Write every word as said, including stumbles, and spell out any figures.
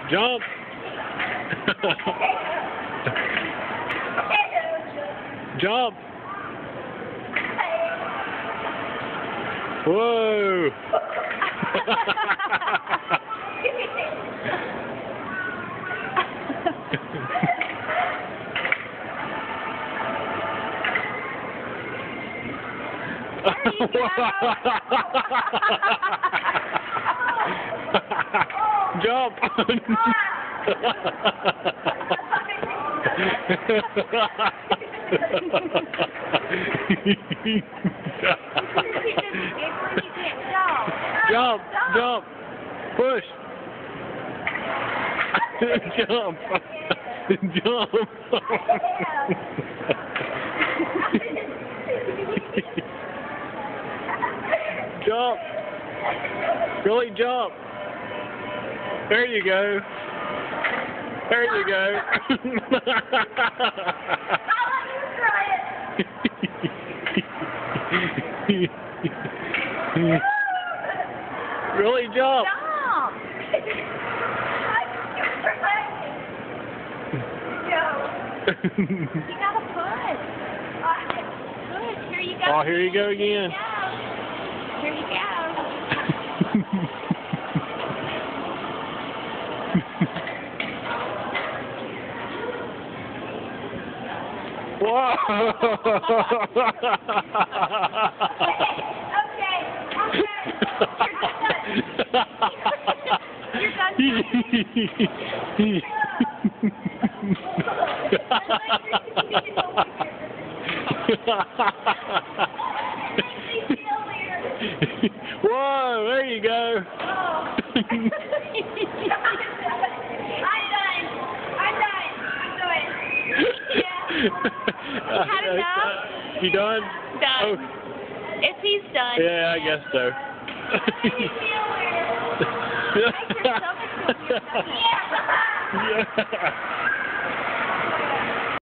Jump. Jump. Whoa. Jump. Jump, jump, push. Jump, jump. Jump. Really jump. There you go. There you go. Really jump. Stop. You gotta push. Push. Here you go. Oh, here you go again. Here you go. Whoa! Okay, okay. You're done. You're Whoa, there you go. Oh. I'm done. I'm done. I'm done. Yeah. You had enough? You done? Done. Oh. If he's done. Yeah, I guess so. I feel weird. I feel so much weird. Yeah.